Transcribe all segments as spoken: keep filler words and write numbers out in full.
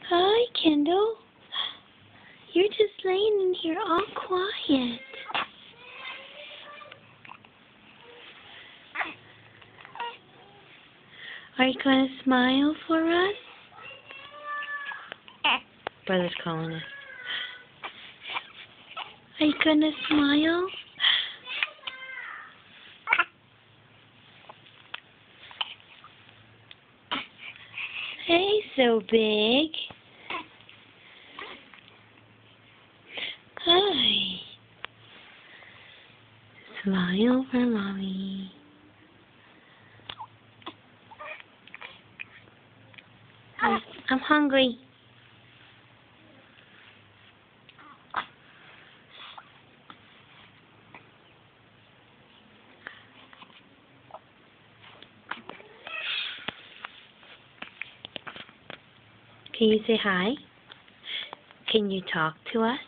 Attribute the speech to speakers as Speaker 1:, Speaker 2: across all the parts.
Speaker 1: Hi, Kendall. You're just laying in here all quiet. Are you going to smile for us? Brother's calling us. Are you going to smile? Hey, so big. Hi. Smile for mommy. I'm, I'm hungry. Can you say hi? Can you talk to us?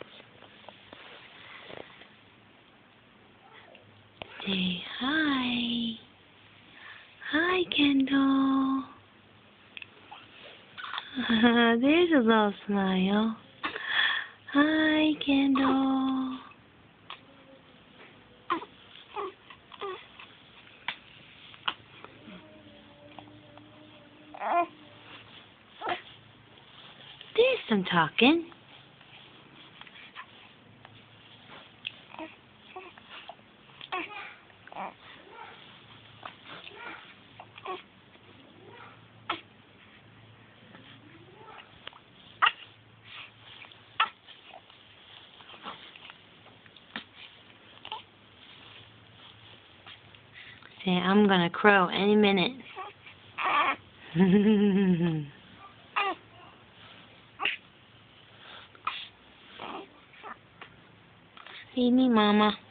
Speaker 1: Say hi. Hi, Kendall. There's a little smile. Hi, Kendall. There's some talking. Say, I'm gonna crow any minute. Feed me, Mama.